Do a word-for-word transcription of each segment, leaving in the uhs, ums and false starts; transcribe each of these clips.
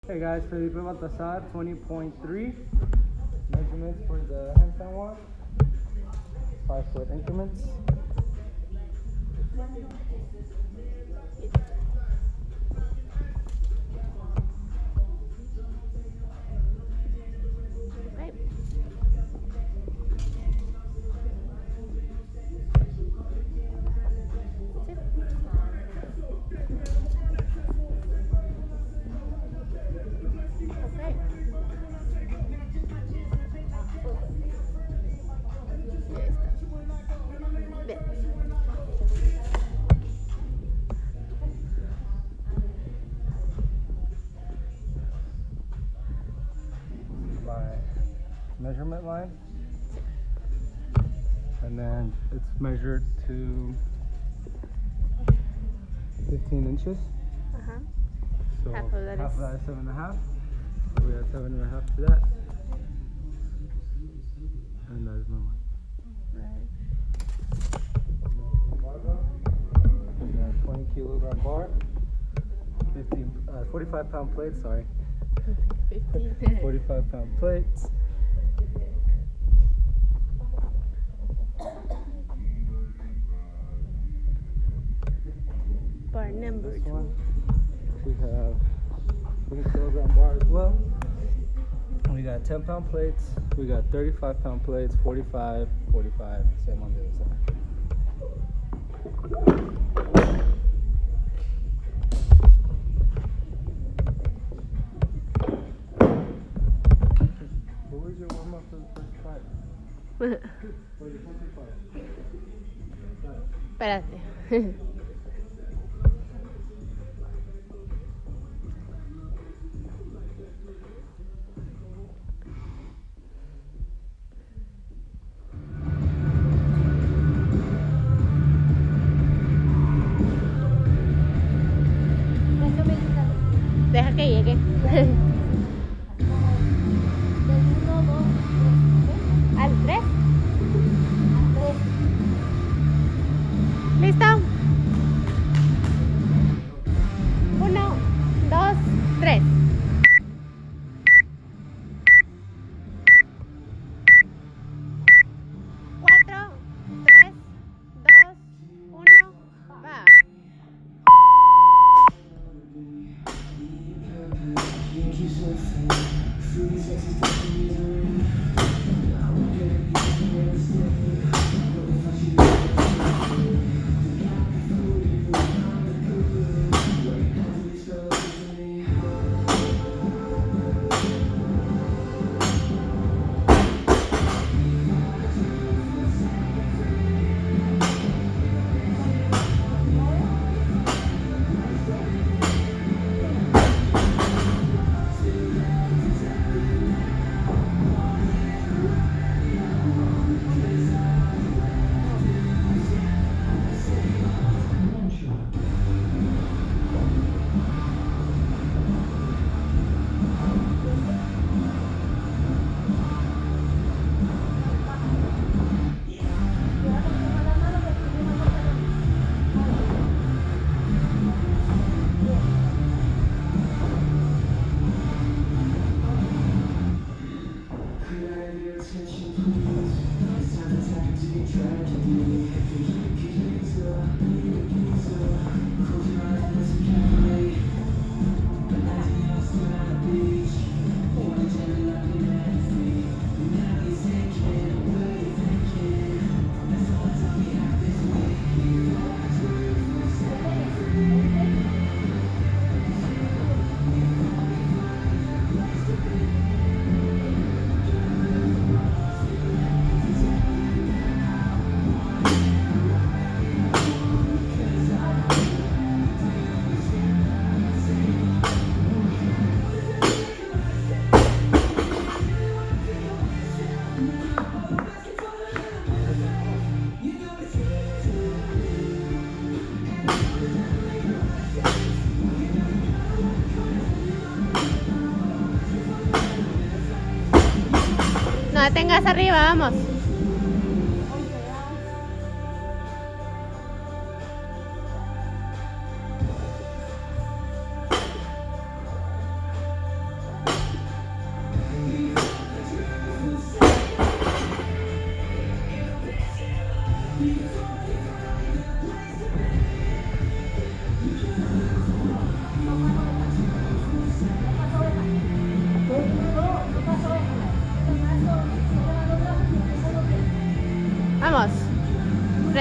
Hey guys, Felipe Baltasar, twenty point three. Measurements for the handstand walk. Five foot increments. Okay. Measurement line, and then it's measured to fifteen inches. Uh-huh. So half of that, half is... of that is seven and a half. So we add seven and a half to that, and that is my line. Right. We got twenty kilogram bar, fifteen, uh, forty-five pound plate. Sorry. fifteen. forty-five pound plates. Bar number This two. one, we have twenty kilogram bar as well. We got ten pound plates. We got thirty-five pound plates, forty-five, forty-five, same on the other side. What was your warm up for the first five? Or the twenty-five? Espérate. Deja que llegue. ¿Al tres? ¿Listo? Uno, dos, tres. Cuatro, tres, dos, uno, va. No detengas arriba, vamos.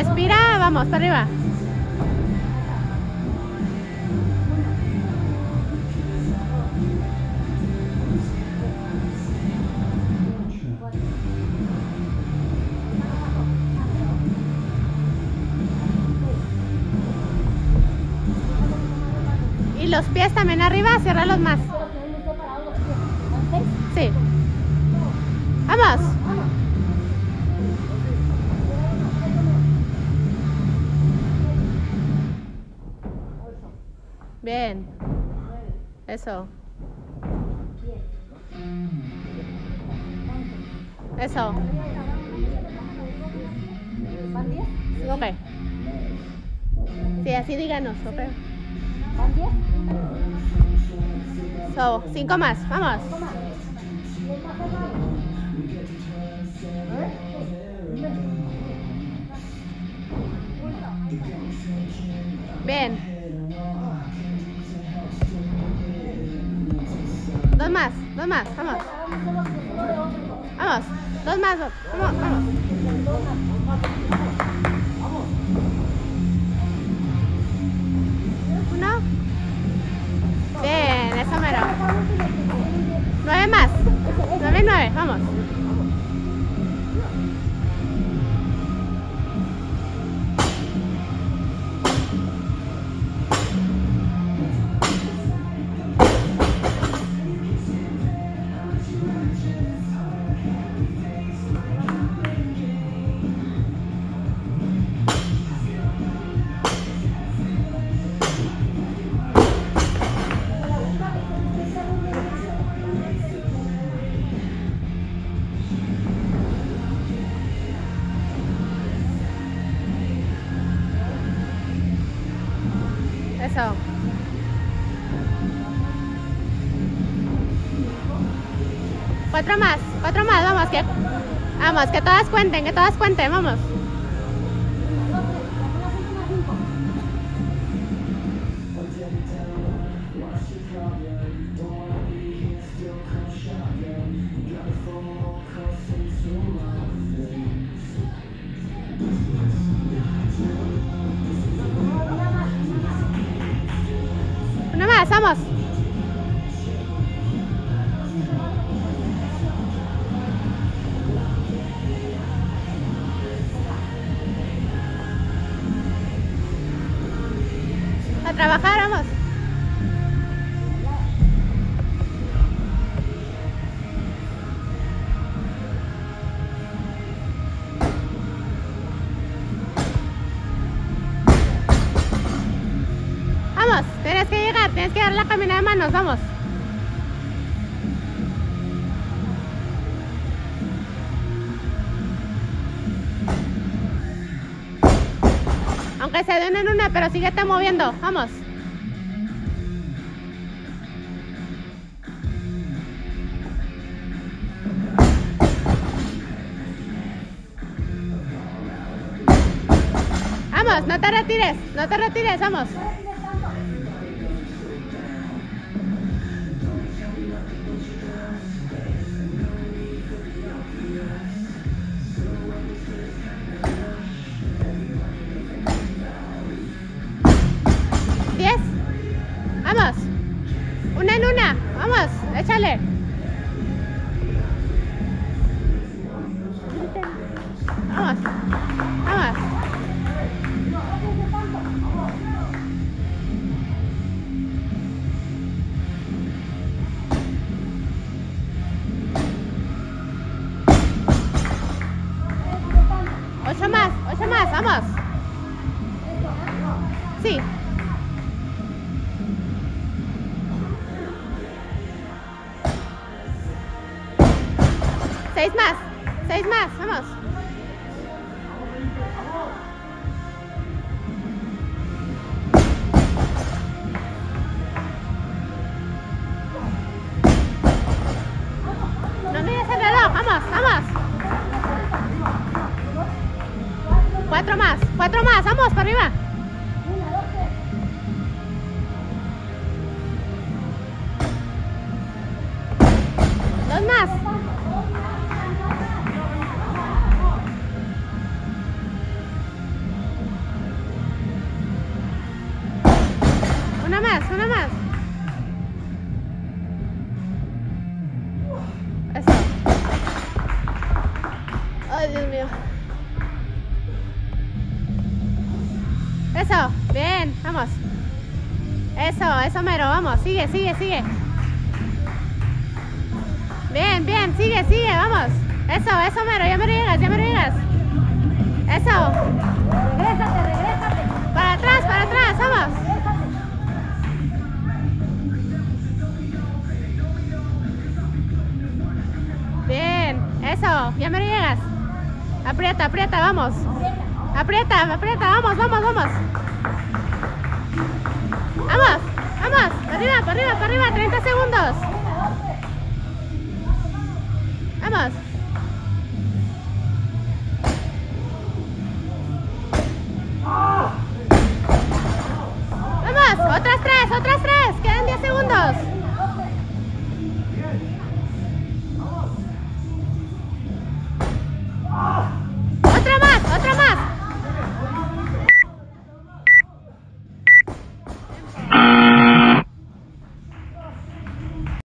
Respira, vamos, para arriba. Y los pies también arriba, ciérralos más. Sí. Vamos. Bien. Eso. Eso. Ok. Sí, así díganos, ok. So, cinco más, vamos. Bien. Dos más, dos más, vamos. Vamos, dos más, vamos, vamos. Uno. Bien, eso mero. Nueve más. Nueve y nueve, vamos. Eso. Cuatro más, cuatro más, vamos, que vamos, que todas cuenten, que todas cuenten, vamos. Una más, vamos. A trabajar, vamos. Vamos, tienes que llegar, tienes que dar la caminada de manos, vamos. Aunque sea de una en una, pero síguete moviendo, vamos. Vamos, no te retires, no te retires, vamos. Diez. Vamos. Una en una. Vamos, échale. Vamos. Vamos. Ocho más, ocho más, vamos. Sí. Seis más, seis más, vamos. No mires el reloj, vamos, vamos. Cuatro más, cuatro más, vamos, para arriba. Dos más. Eso, bien, vamos. Eso, eso mero, vamos, sigue, sigue, sigue. Bien, bien, sigue, sigue, vamos. Eso, eso mero, ya me lo llegas, ya me lo llegas. Eso. Regrésate, regrésate. Para atrás, para atrás, vamos. Bien, eso, ya me lo llegas. Aprieta, aprieta, vamos. Aprieta, aprieta, vamos, vamos, vamos. Vamos, vamos, para arriba, para arriba, para arriba, treinta segundos. Vamos.